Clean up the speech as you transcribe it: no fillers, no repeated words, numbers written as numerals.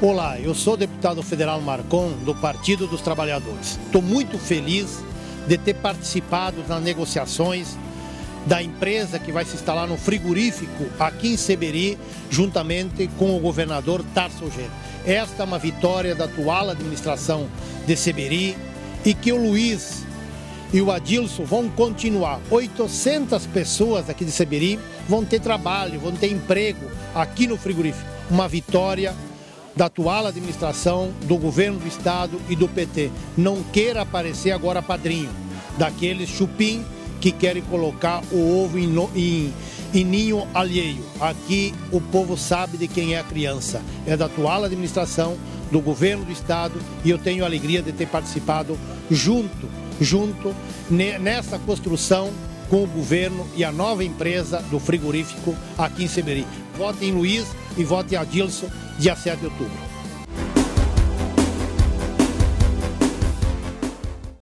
Olá, eu sou o deputado federal Marcon, do Partido dos Trabalhadores. Estou muito feliz de ter participado nas negociações da empresa que vai se instalar no frigorífico aqui em Seberi, juntamente com o governador Tarso Genro. Esta é uma vitória da atual administração de Seberi e que o Luiz e o Adilson vão continuar. 800 pessoas aqui de Seberi vão ter trabalho, vão ter emprego aqui no frigorífico. Uma vitória da atual administração, do governo do estado e do PT. Não queira aparecer agora padrinho daqueles chupim que querem colocar o ovo em ninho alheio. Aqui o povo sabe de quem é a criança. É da atual administração, do governo do estado, e eu tenho a alegria de ter participado junto nessa construção com o governo e a nova empresa do frigorífico aqui em Seberi. Vote em Luiz e vote em Adilson, dia 7 de outubro.